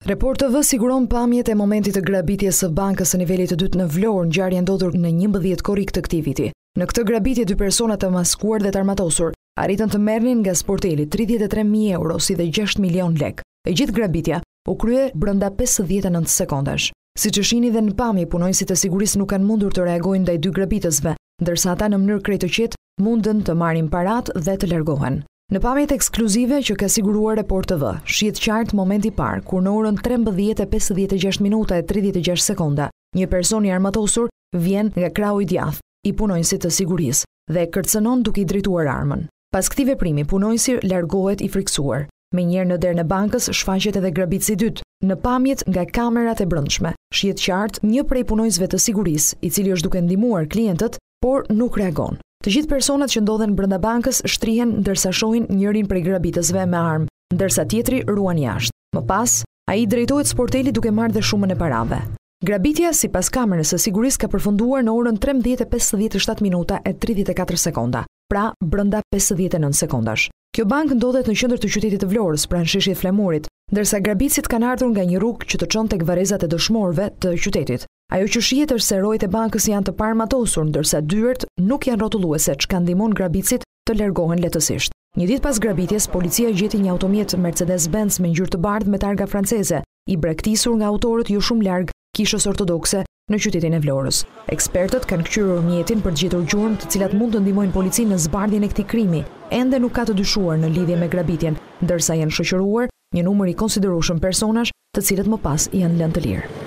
Report TV siguron pamjet e momentit të grabitjes së bankës së nivelit të dytë në Vlorë, ngjarje ndodhur në 11 korrik të këtij viti. Në këtë grabitje dy persona të maskuar dhe të armatosur arritën të merrnin nga sporteli 33.000 euro si dhe 6 milion lek. E gjithë grabitja u krye brenda 59 sekondash. Siç e shihni dhe në pamje, punonjësit e sigurisë nuk kanë mundur të reagojnë ndaj dy grabitësve, ndërsa ata në mënyrë krejt të qetë mundën të marrin paratë dhe të largohen. Në pamjet ekskluzive që ka siguruar Report TV, shihet qartë momenti i parë kur në orën 13:56 minuta e 36 sekonda, një person i armatosur vjen nga krahu i djathtë i punonjësit të sigurisë dhe kërcënon duke i drejtuar armën. Pas këtij veprimi, punonjësi largohet i friksuar. Menjëherë në derën e bankës shfaqet edhe grabitësi i dytë. Në pamjet nga kamerat e brendshme, shihet qartë një prej punonjësve të sigurisë, i cili është duke ndihmuar klientët, por nuk reagon. Të gjithë personat që ndodhen brenda bankës shtrihen ndërsa shohin njërin prej grabitësve me armë, ndërsa tjetri ruan jashtë. Më pas, ai drejtohet sportelit duke marrë dhe shumën e parave. Grabitja sipas kamerës së sigurisë ka përfunduar në orën 13:57 minuta e 34 sekonda, pra brenda 59 sekondash. Kjo bankë ndodhet në qendër të qytetit të Vlorës, pranë sheshit Flamurit, ndërsa grabitësit kanë ardhur nga një rrugë që të çon tek varrezat e dëshmorëve të qytetit. Ajo që shihet është se rojët e bankës janë të paarmatosur, ndërsa dyert nuk janë rrotulluese, çka ndihmon grabitësit të largohen lehtësisht. Një ditë pas grabitjes, policia gjeti një automjet Mercedes-Benz me ngjyrë të bardhë me targa franceze, i braktisur nga autorët jo shumë larg kishës ortodokse në qytetin e Vlorës. Ekspertët kanë kthyer mjetin për të gjetur gjurmë të cilat mund të ndihmojnë policinë në zbardhjen e këtij krimi. Ende nuk ka të dyshuar në lidhje me grabitjen, ndërsa janë shoqëruar një numër i konsiderueshëm personash, të cilët më pas janë lënë të lirë.